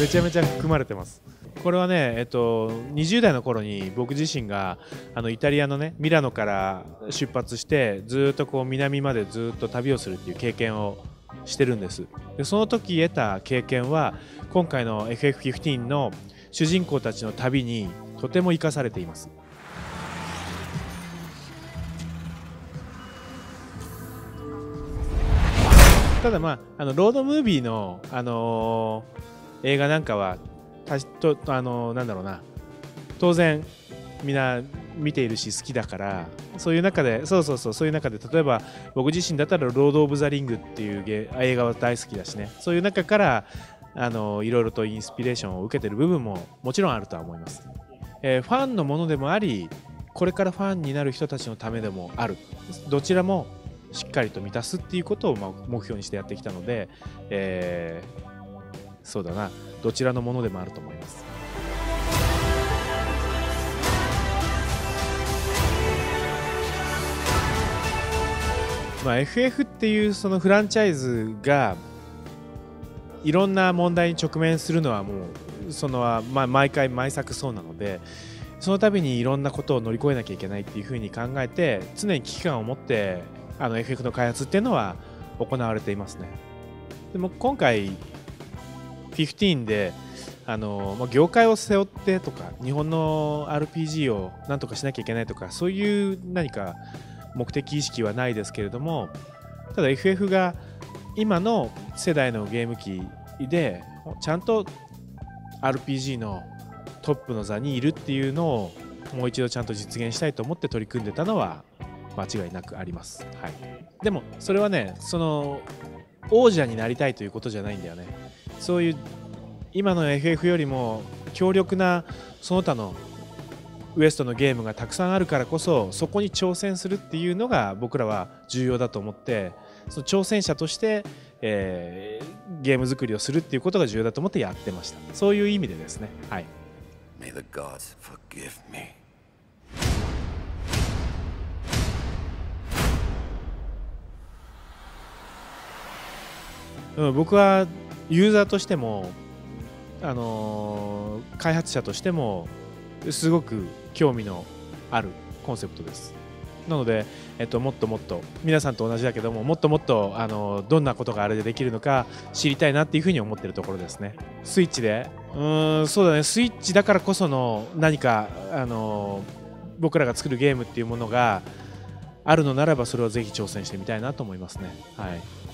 めちゃめちゃ含まれてます。これはね、20代の頃に僕自身がイタリアのねミラノから出発してずっとこう南までずっと旅をするっていう経験をしてるんです。でその時得た経験は今回の FF15 の主人公たちの旅にとても生かされています。ただロードムービーの、映画なんかはなんだろうな、当然みんな見ているし好きだから、そういう中でそういう中で例えば僕自身だったら「ロード・オブ・ザ・リング」っていう映画は大好きだしね、そういう中からいろいろとインスピレーションを受けてる部分ももちろんあるとは思います。ファンのものでもあり、これからファンになる人たちのためでもある、どちらもしっかりと満たすっていうことを目標にしてやってきたので、そうだな、どちらのものでもあると思います。FF っていうそのフランチャイズがいろんな問題に直面するのはもう毎回毎作そうなので、その度にいろんなことを乗り越えなきゃいけないっていうふうに考えて、常に危機感を持ってFF の開発っていうのは行われていますね。でも今回15で業界を背負ってとか、日本の RPG をなんとかしなきゃいけないとか、そういう何か目的意識はないですけれども、ただ FF が今の世代のゲーム機でちゃんと RPG のトップの座にいるっていうのをもう一度ちゃんと実現したいと思って取り組んでたのは間違いなくあります。はい、でもそれはね、その王者になりたいということじゃないんだよね。そういう今の FF よりも強力なその他のウエストのゲームがたくさんあるからこそ、そこに挑戦するっていうのが僕らは重要だと思って、その挑戦者として、ゲーム作りをするっていうことが重要だと思ってやってました。そういう意味でですね。はい。May the gods forgive me. 僕はユーザーとしても、開発者としてもすごく興味のあるコンセプトです。なので、もっともっと皆さんと同じだけども、もっともっとどんなことがあれでできるのか知りたいなっていうふうに思ってるところですね。スイッチでそうだね、スイッチだからこその何か僕らが作るゲームっていうものがあるのならば、それをぜひ挑戦してみたいなと思いますね。はい。